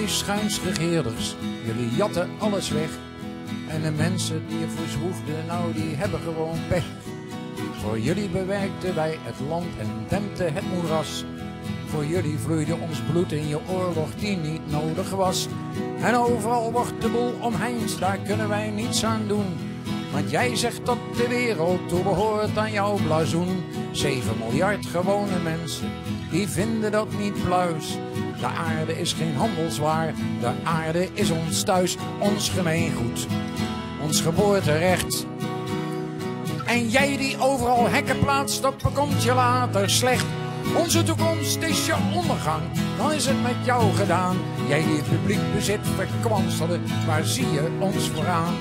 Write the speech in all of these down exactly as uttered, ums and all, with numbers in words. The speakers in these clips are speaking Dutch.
schuinsregeerders, jullie jatten alles weg. En de mensen die je verzwoegden, nou die hebben gewoon pech. Voor jullie bewerkten wij het land en dempten het moeras. Voor jullie vloeide ons bloed in je oorlog die niet nodig was. En overal wordt de boel omheind, daar kunnen wij niets aan doen. Want jij zegt dat de wereld toebehoort aan jouw blazoen. Zeven miljard gewone mensen, die vinden dat niet pluis. De aarde is geen handelswaar, de aarde is ons thuis, ons gemeengoed, ons geboorterecht. En jij die overal hekken plaatst, dat bekomt je later slecht. Onze toekomst is je ondergang, dan is het met jou gedaan. Jij die het publiek bezit verkwanselde, waar zie je ons vooraan?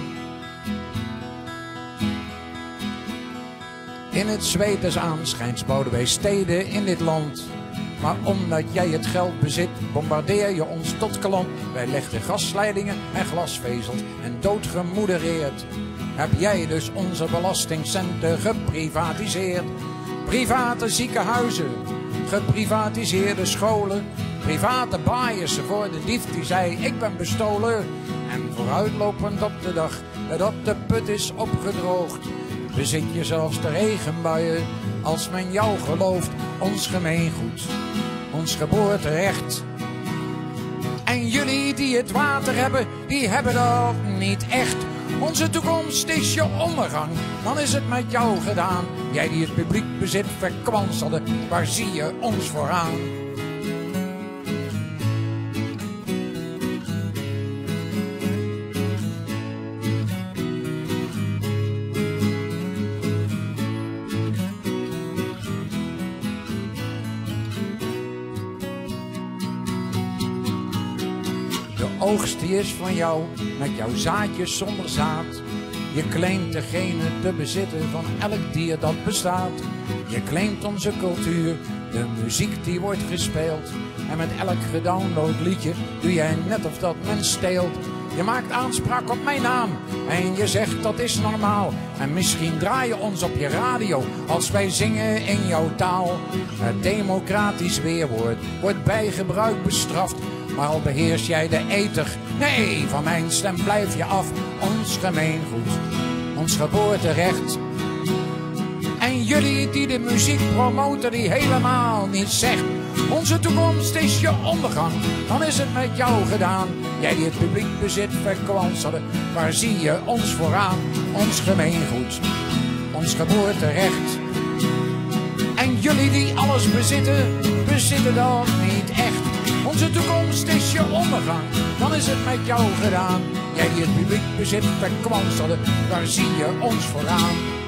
In het zweet des aanschijns bouwden wij steden in dit land. Maar omdat jij het geld bezit, bombardeer je ons tot kaland. Wij legden gasleidingen en glasvezels en doodgemoedereerd. Heb jij dus onze belastingcenten geprivatiseerd? Private ziekenhuizen, geprivatiseerde scholen, private baaiers voor de dief die zei ik ben bestolen. En vooruitlopend op de dag dat de put is opgedroogd, bezit je zelfs de regenbuien als men jou gelooft. Ons gemeengoed, ons geboorterecht. En jullie die het water hebben, die hebben dat niet echt. Onze toekomst is je ondergang, dan is het met jou gedaan. Jij die het publiek bezit verkwanselde, waar zie je ons vooraan? De oogst die is van jou, met jouw zaadjes zonder zaad. Je claimt degene te bezitten van elk dier dat bestaat. Je claimt onze cultuur, de muziek die wordt gespeeld. En met elk gedownload liedje doe jij net of dat men steelt. Je maakt aanspraak op mijn naam en je zegt dat is normaal. En misschien draai je ons op je radio als wij zingen in jouw taal. Het democratisch weerwoord wordt bij gebruik bestraft. Maar al beheers jij de ether, nee, van mijn stem blijf je af. Ons gemeengoed, ons geboorterecht. En jullie die de muziek promoten die helemaal niet zegt. Onze toekomst is je ondergang, dan is het met jou gedaan. Jij die het publiek bezit verkwanselen, waar zie je ons vooraan? Ons gemeengoed, ons geboorterecht. En jullie die alles bezitten, bezitten dat niet echt. Onze toekomst is je ondergang, dan is het met jou gedaan. Jij die het publiek bezit verkwanselde, waar zie je ons vooraan?